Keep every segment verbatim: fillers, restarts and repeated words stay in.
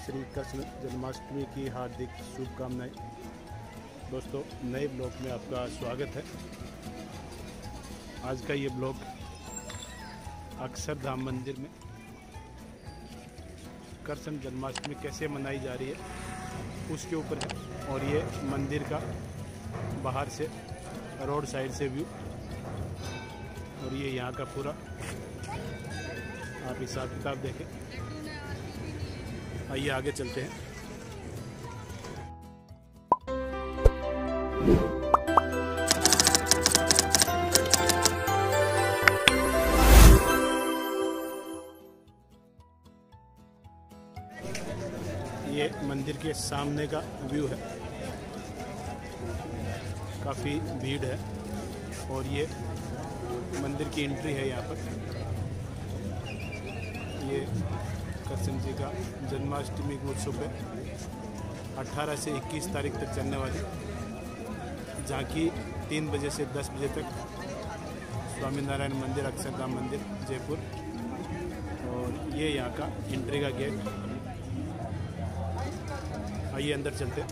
श्री कृष्ण जन्माष्टमी की हार्दिक शुभकामनाएं। दोस्तों, नए ब्लॉग में आपका स्वागत है। आज का ये ब्लॉग अक्षरधाम मंदिर में कृष्ण जन्माष्टमी कैसे मनाई जा रही है उसके ऊपर है। और ये मंदिर का बाहर से रोड साइड से व्यू, और ये यहाँ का पूरा आप हिसाब किताब देखें। आइए आगे चलते हैं। ये मंदिर के सामने का व्यू है, काफ़ी भीड़ है और ये मंदिर की एंट्री है। यहाँ पर ये कृष्ण जी का जन्माष्टमी उत्सव है, अठारह से इक्कीस तारीख तक चलने वाली, जहाँ की तीन बजे से दस बजे तक स्वामीनारायण मंदिर, अक्षरधाम मंदिर, जयपुर। और ये यहाँ का एंट्री का गेट। आइए अंदर चलते।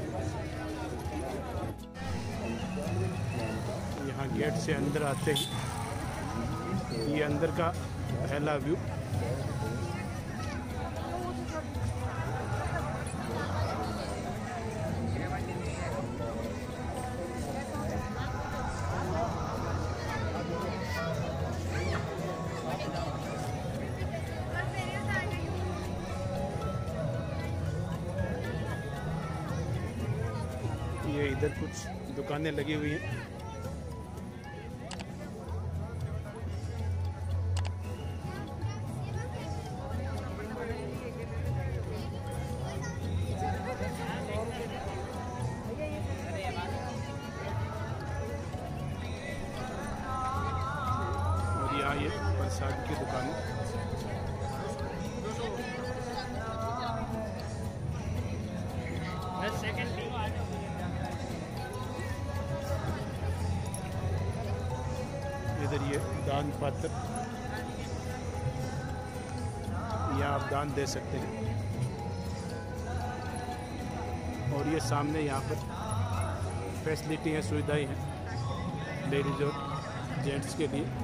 यहाँ गेट से अंदर आते ही ये अंदर का पहला व्यू। ये इधर कुछ दुकानें लगी हुई हैं। और यहाँ ये प्रसाद की दुकान है। इधर ये दान पात्र, यहाँ आप दान दे सकते हैं। और ये सामने यहाँ पर फैसिलिटी है, सुविधाएं हैं लेडीज और जेंट्स के लिए।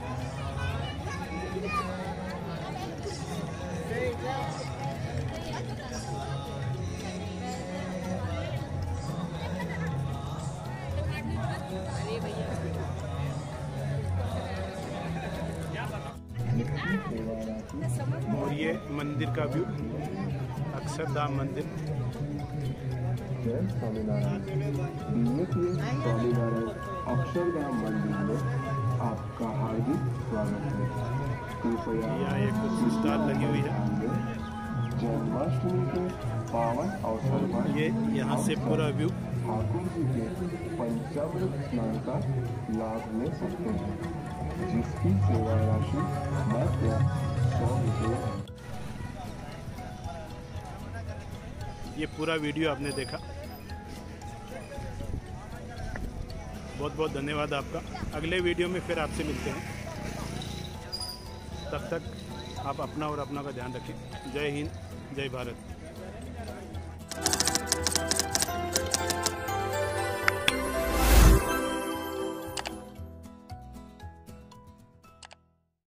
और ये मंदिर का व्यू, अक्षरधाम मंदिर। जय स्वामीनारायण। स्वामीनारायण अक्षरधाम मंदिर में आपका हार्दिक स्वागत है। कृपया यहाँ एक कुछ स्टॉल लगी हुई है। जन्माष्टमी के पावन अवसर पर ये यहाँ से पूरा व्यू ठाकुर जी के पंचामृत स्नान का लाभ ले सकते हैं, जिसकी सेवा राशि मात्र सौ रुपये। ये पूरा वीडियो आपने देखा, बहुत बहुत धन्यवाद आपका। अगले वीडियो में फिर आपसे मिलते हैं। तब तक आप अपना और अपना का ध्यान रखें। जय हिंद, जय भारत।